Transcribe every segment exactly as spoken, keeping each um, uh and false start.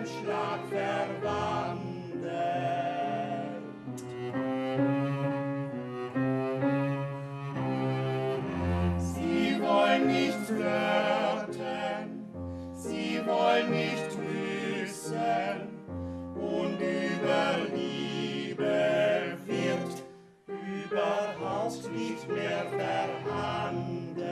einem Schlag verwandelt. Sie wollen nicht flirten, sie wollen nicht küssen, und über Liebe wird überhaupt nicht mehr verhandelt.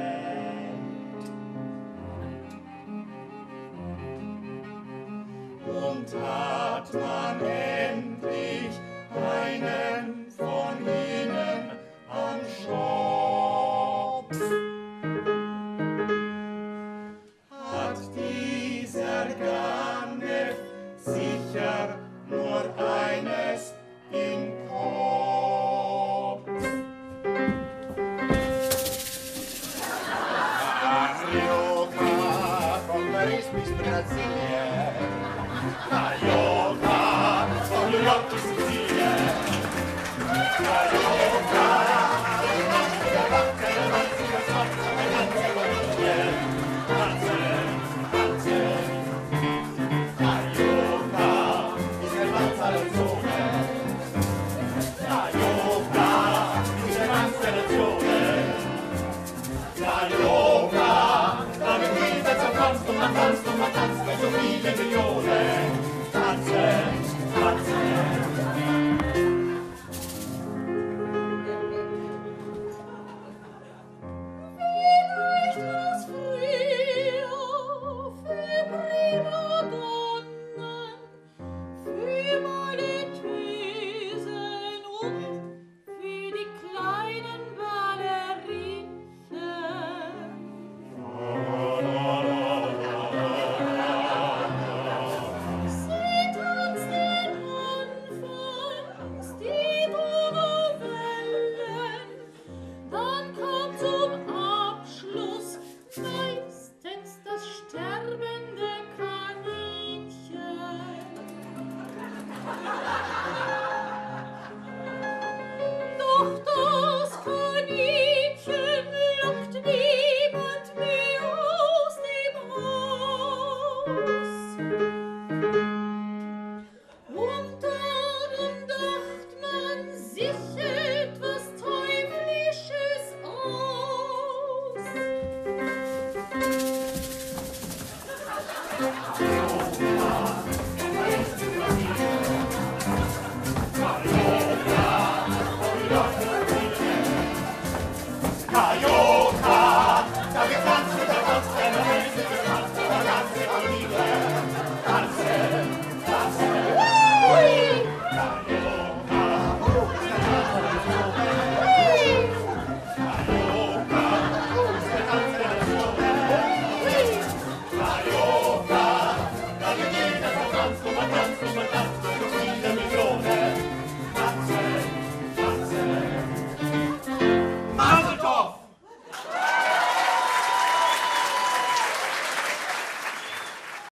Und hat man endlich einen von ihnen am Schopf, hat dieser Ganef sicher nur eines im Kopf. Carioca, von Paris bis Brasilien. Carioca, von New York bis Sizilien. Carioca.